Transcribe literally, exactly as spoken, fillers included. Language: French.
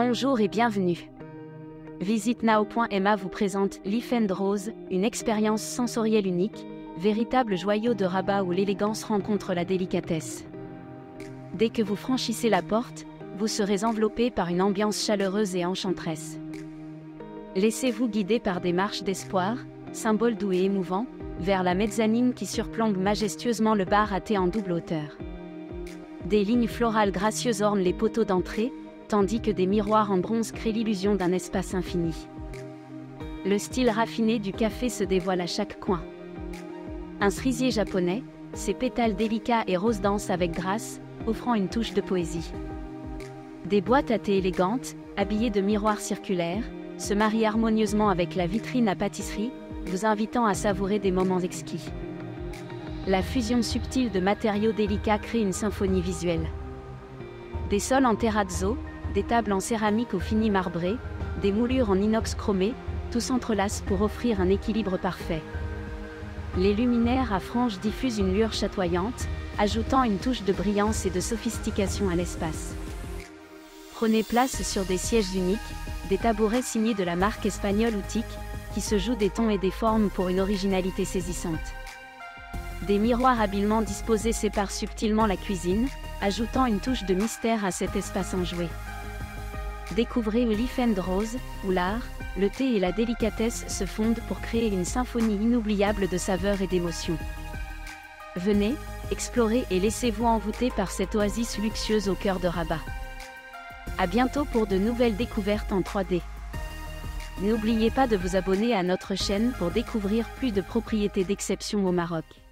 Bonjour et bienvenue. visitenow point m a vous présente Leaf and Rose, une expérience sensorielle unique, véritable joyau de Rabat où l'élégance rencontre la délicatesse. Dès que vous franchissez la porte, vous serez enveloppé par une ambiance chaleureuse et enchanteresse. Laissez-vous guider par des marches d'espoir, symbole doux et émouvant, vers la mezzanine qui surplombe majestueusement le bar à thé en double hauteur. Des lignes florales gracieuses ornent les poteaux d'entrée, tandis que des miroirs en bronze créent l'illusion d'un espace infini. Le style raffiné du café se dévoile à chaque coin. Un cerisier japonais, ses pétales délicats et roses dansent avec grâce, offrant une touche de poésie. Des boîtes à thé élégantes, habillées de miroirs circulaires, se marient harmonieusement avec la vitrine à pâtisserie, vous invitant à savourer des moments exquis. La fusion subtile de matériaux délicats crée une symphonie visuelle. Des sols en terrazzo, des tables en céramique au fini marbré, des moulures en inox chromé, tout s'entrelace pour offrir un équilibre parfait. Les luminaires à franges diffusent une lueur chatoyante, ajoutant une touche de brillance et de sophistication à l'espace. Prenez place sur des sièges uniques, des tabourets signés de la marque espagnole Utic, qui se jouent des tons et des formes pour une originalité saisissante. Des miroirs habilement disposés séparent subtilement la cuisine, ajoutant une touche de mystère à cet espace enjoué. Découvrez Leaf and Rose, où l'art, le thé et la délicatesse se fondent pour créer une symphonie inoubliable de saveurs et d'émotions. Venez, explorez et laissez-vous envoûter par cette oasis luxueuse au cœur de Rabat. À bientôt pour de nouvelles découvertes en trois D. N'oubliez pas de vous abonner à notre chaîne pour découvrir plus de propriétés d'exception au Maroc.